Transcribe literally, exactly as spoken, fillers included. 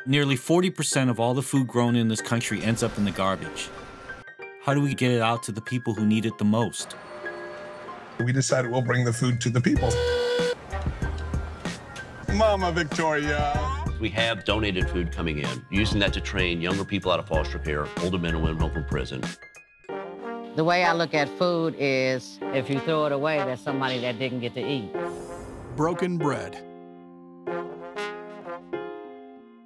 Nearly forty percent of all the food grown in this country ends up in the garbage. How do we get it out to the people who need it the most? We decided we'll bring the food to the people. Mama Victoria. We have donated food coming in, using that to train younger people out of foster care, older men and women home from prison. The way I look at food is if you throw it away, there's somebody that didn't get to eat. Broken bread.